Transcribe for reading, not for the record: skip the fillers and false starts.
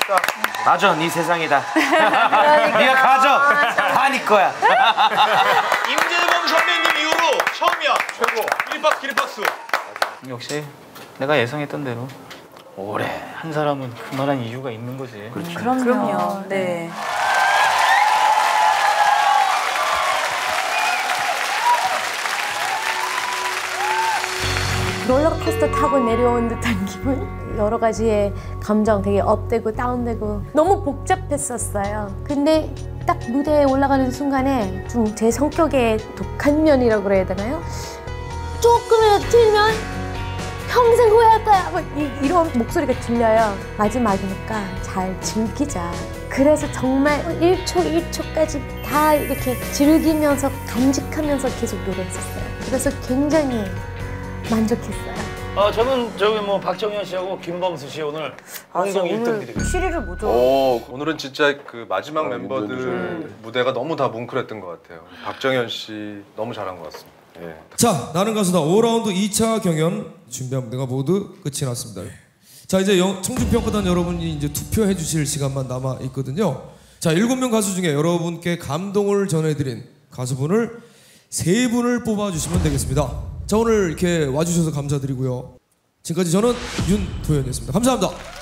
맞아, 네 세상이다. 네가 가져. 다 네 거야. 임재범 선배님 이후로 처음이야. 최고. 기립박수. 역시 내가 예상했던 대로 오래 한 사람은 그만한 이유가 있는 거지. 그렇지. 그럼요. 네. 롤러코스터 타고 내려온 듯한 기분? 여러 가지의 감정 되게 업되고 다운되고 너무 복잡했었어요. 근데 딱 무대에 올라가는 순간에 좀 제 성격의 독한 면이라고 그래야 되나요? 조금이라도 틀면 평생 후회할 거야! 막 이런 목소리가 들려요. 마지막이니까 잘 즐기자. 그래서 정말 1초 1초까지 다 이렇게 즐기면서 간직하면서 계속 노래했었어요. 그래서 굉장히 만족했어요. 저는 저기 뭐 박정현 씨하고 김범수 씨 오늘 공동 1등 드리겠습니다. 7위를 못 줘. 오늘은 진짜 그 마지막 멤버들 무대가 너무 다 뭉클했던 것 같아요. 박정현 씨 너무 잘한 것 같습니다. 예. 자, 나는 가수다 5라운드 2차 경연 준비한 무대가 모두 끝이 났습니다. 자, 이제 청중평가단 여러분이 이제 투표해 주실 시간만 남아 있거든요. 자, 7명 가수 중에 여러분께 감동을 전해드린 가수분을 3분을 뽑아주시면 되겠습니다. 자, 오늘 이렇게 와주셔서 감사드리고요. 지금까지 저는 윤도현이었습니다. 감사합니다.